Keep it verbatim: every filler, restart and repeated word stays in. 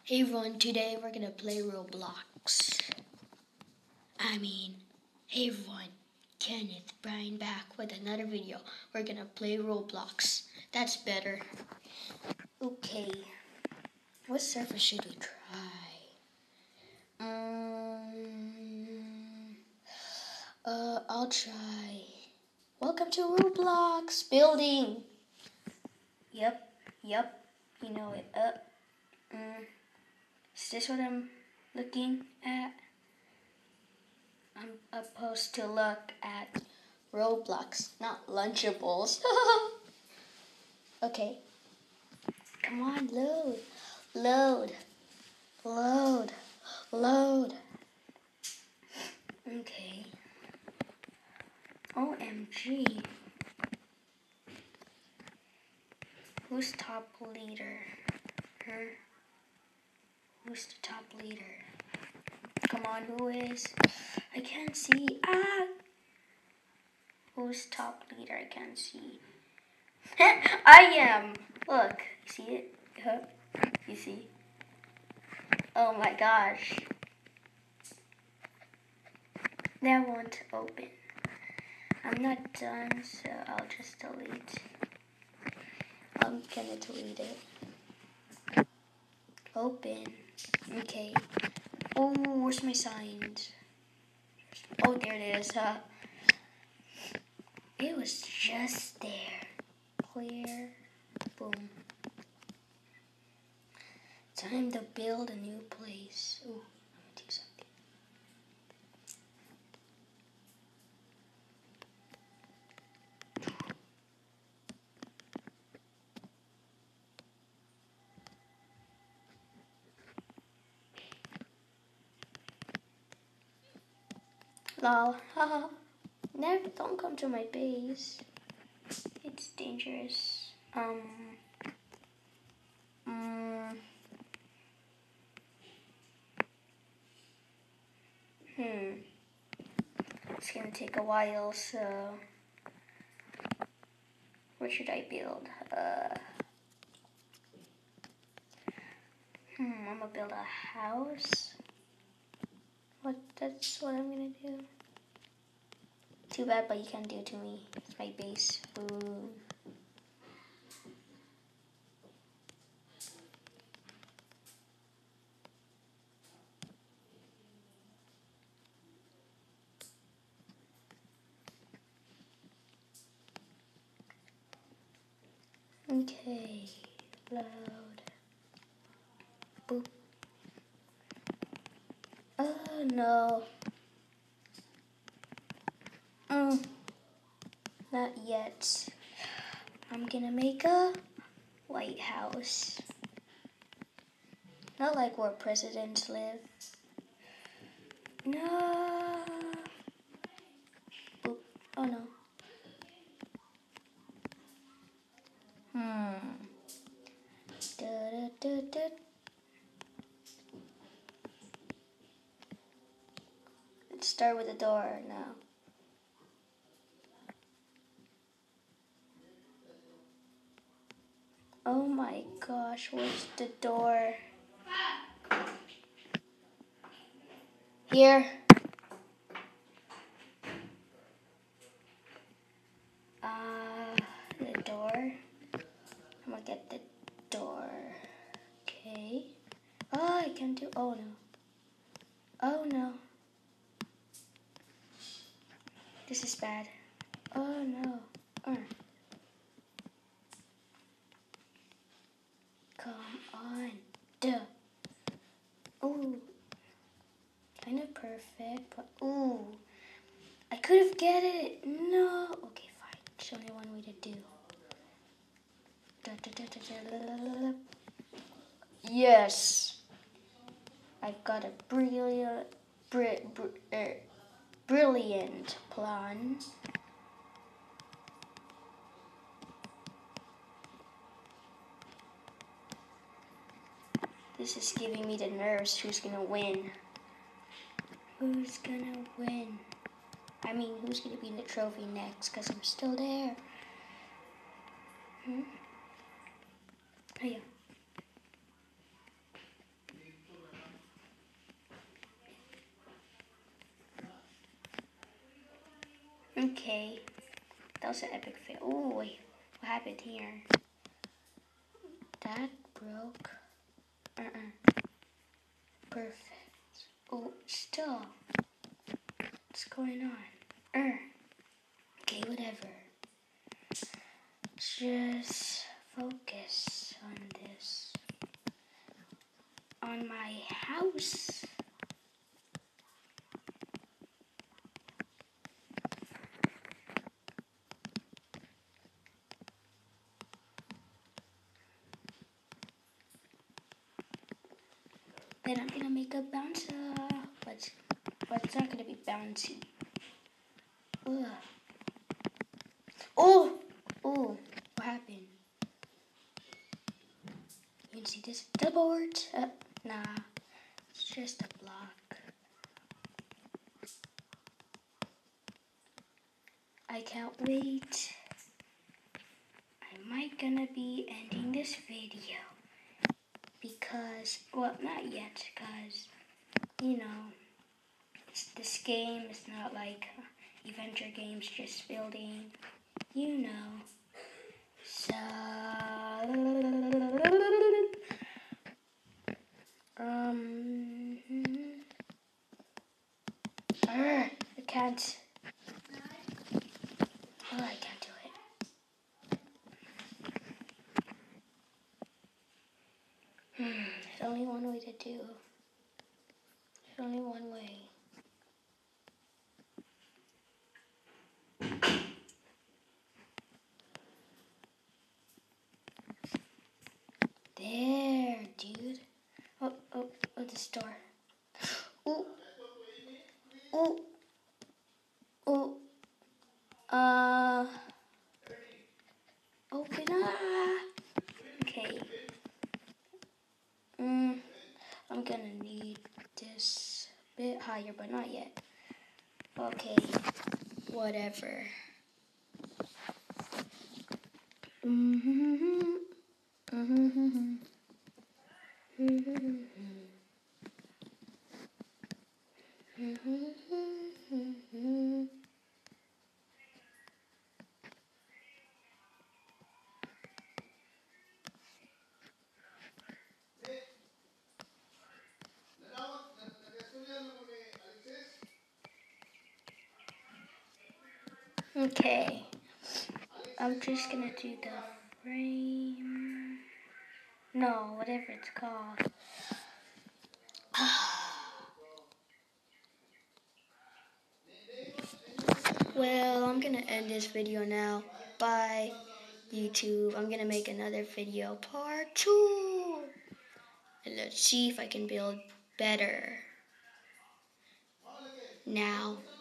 Hey everyone, today we're gonna play Roblox. I mean, hey everyone, Kenneth, Brian back with another video. We're gonna play Roblox. That's better. Okay, what server should we try? Um, uh, I'll try. Welcome to Roblox Building. Yep, yep, you know it. Uh, um, is this what I'm looking at? I'm supposed to look at Roblox, not Lunchables. Okay. Come on, load. Load. Load. Load. Okay. O M G. Who's top leader? Her? Who's the top leader? Come on, who is? I can't see. Ah! Who's top leader? I can't see. I am. Look, you see it? Huh? You see? Oh my gosh. That won't open. I'm not done, so I'll just delete. I'm gonna delete it. Open. Okay. Oh, where's my signs? Oh, there it is. Huh? It was just there. Clear. Boom. Time to build a new place. Ooh, I'm gonna do something. Lol. Haha. Never. Don't come to my base. It's dangerous. Um. Mm, hmm. It's gonna take a while, so what should I build? Uh. Hmm. I'm gonna build a house. What? That's what I'm gonna do. Too bad, but you can't do it to me. It's my base. Ooh. Okay, load. Boop. Oh no. Mm. Not yet. I'm gonna make a White House. Not like where presidents live. No. Boop. Oh no. Hmm. Da, da, da, da. Let's start with the door now. Oh my gosh, where's the door? Here. Uh, the door. I'm gonna get the door. Okay. Oh, I can't do. Oh no. Oh no. This is bad. Oh no. Uh. Come on. Duh. Ooh. Kind of perfect, but ooh. I could have get it. No. Okay, fine. There's only one way to do. Da, da, da, da, da, da. Yes. I've got a brilliant, br- br- er, brilliant plan. This is giving me the nerves. Who's gonna win? Who's gonna win? I mean, who's gonna be in the trophy next? Because I'm still there. Hmm? Oh, yeah. was an epic fail. Oh, wait. What happened here? That broke. Uh-uh. Perfect. Oh, still. What's going on? Er. Okay, whatever. Just focus on this. On my house. Then I'm gonna make a bouncer, but but it's not gonna be bouncy. Ugh. Oh, oh, what happened? You can see this teleport. Uh, nah, it's just a block. I can't wait. I might gonna be ending this video because, well, not yet, because you know, it's, this game is not like adventure games, just building, you know. So, um, uh, I can't. Oh, I can't do it. Hmm, there's only one way to do. There's only one way. There, dude. Oh, oh, oh, this door. Oh, oh, oh. Uh, open up. Okay. Mm, I'm gonna need this a bit higher, but not yet. Okay, whatever. Mm-hmm. Mm-hmm. Mm-hmm. Mm-hmm. Okay, I'm just gonna do the frame. No, whatever it's called. Well, I'm gonna end this video now. Bye, YouTube. I'm gonna make another video, part two. And let's see if I can build better now.